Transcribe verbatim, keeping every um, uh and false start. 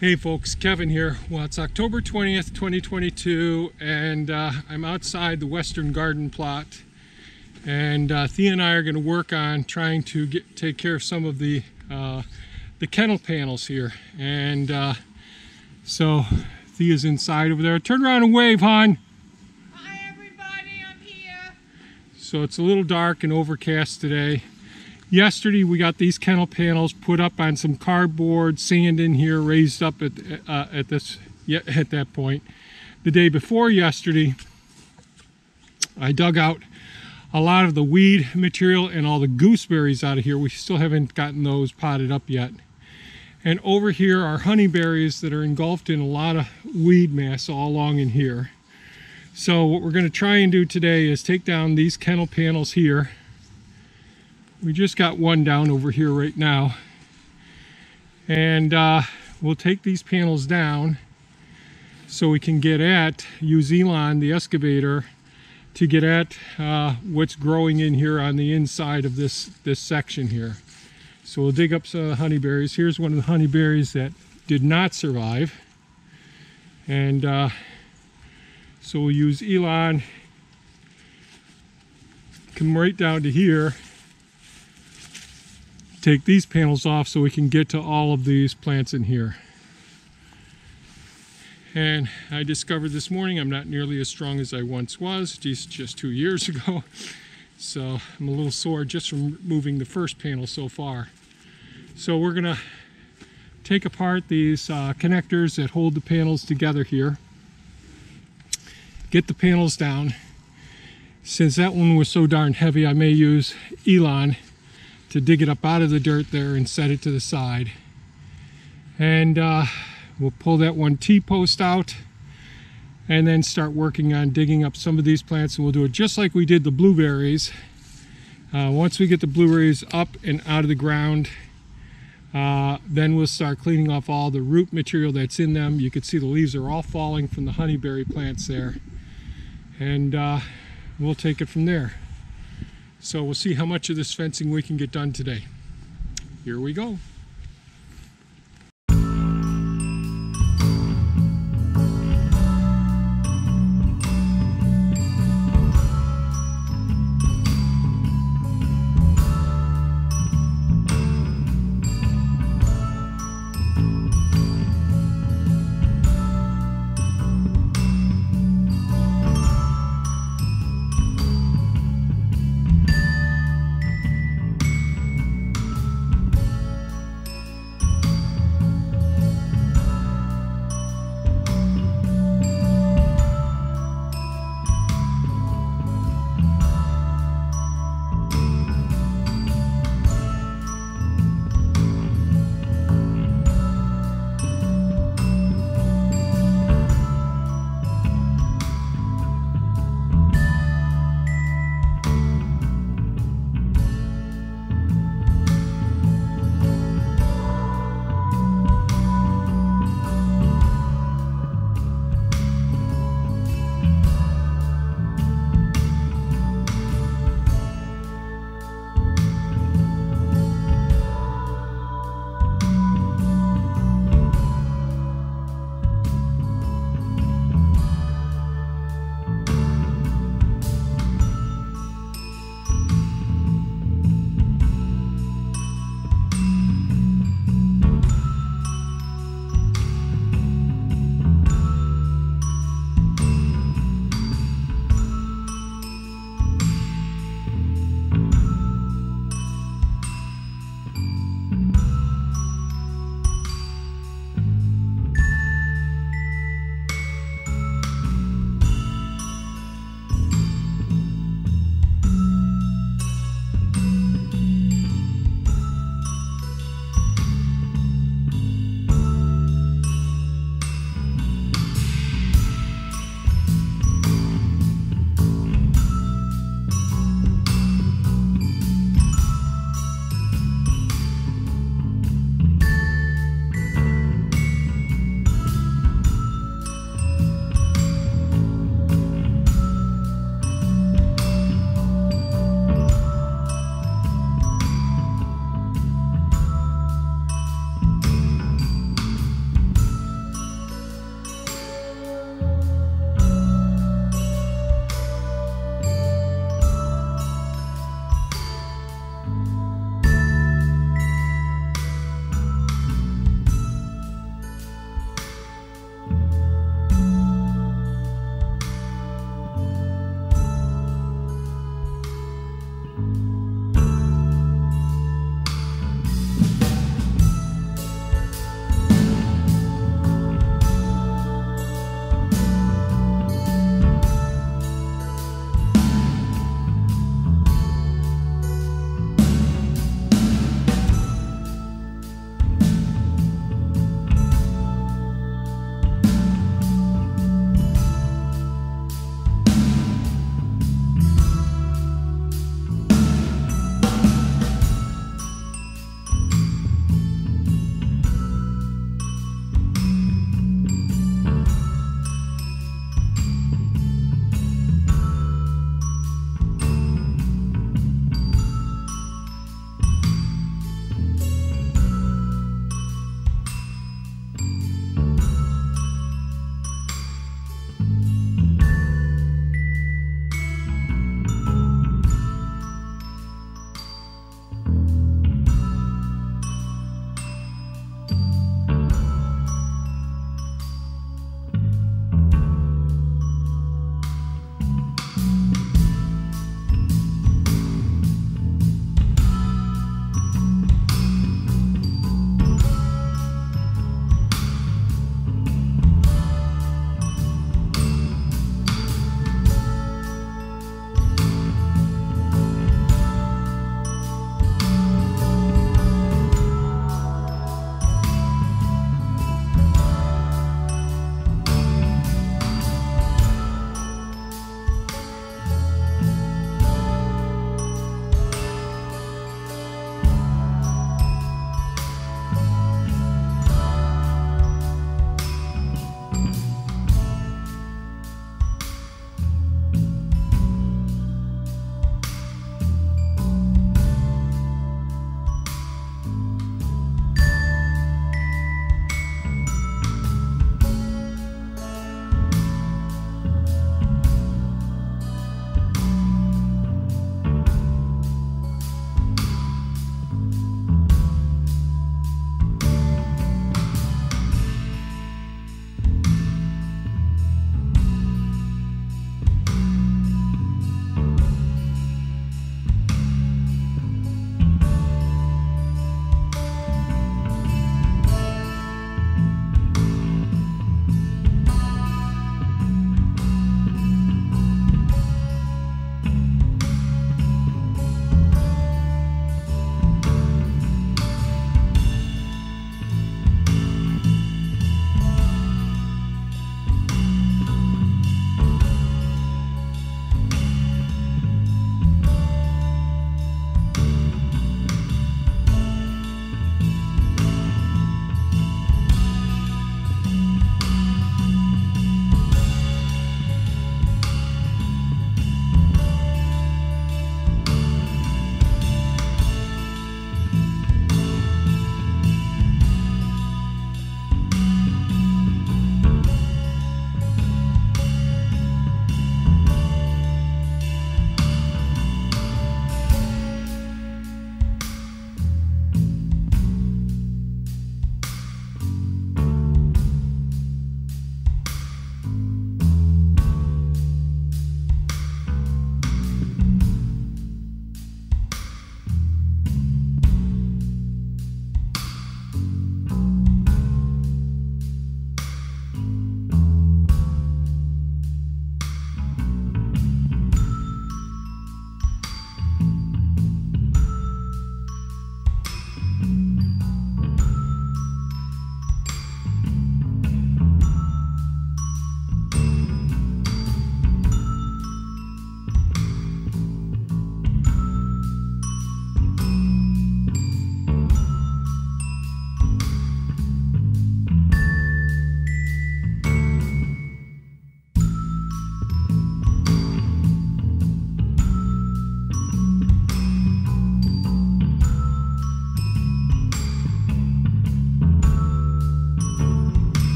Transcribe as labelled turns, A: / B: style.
A: Hey folks, Kevin here. Well, it's October twentieth, twenty twenty-two, and uh, I'm outside the Western Garden plot. And uh, Thea and I are going to work on trying to get take care of some of the uh, the kennel panels here. And uh, so Thea's inside over there. Turn around and wave, hon.
B: Hi everybody, I'm here.
A: So it's a little dark and overcast today. Yesterday we got these kennel panels put up on some cardboard, sand in here, raised up at uh, at this yeah, at that point. The day before yesterday, I dug out a lot of the weed material and all the gooseberries out of here. We still haven't gotten those potted up yet. And over here are honeyberries that are engulfed in a lot of weed mass all along in here. So what we're going to try and do today is take down these kennel panels here. We just got one down over here right now, and uh, we'll take these panels down so we can get at, use Elon, the excavator, to get at uh, what's growing in here on the inside of this, this section here. So we'll dig up some honeyberries. Here's one of the honeyberries that did not survive, and uh, so we'll use Elon, come right down to here, take these panels off so we can get to all of these plants in here. And I discovered this morning I'm not nearly as strong as I once was, just, just two years ago. So I'm a little sore just from moving the first panel so far. So we're gonna take apart these uh, connectors that hold the panels together here. Get the panels down. Since that one was so darn heavy, I may use Elon to dig it up out of the dirt there and set it to the side. And uh, we'll pull that one T-post out and then start working on digging up some of these plants, and we'll do it just like we did the blueberries. Uh, once we get the blueberries up and out of the ground, uh, then we'll start cleaning off all the root material that's in them. You can see the leaves are all falling from the honeyberry plants there. And uh, we'll take it from there. So we'll see how much of this fencing we can get done today. Here we go.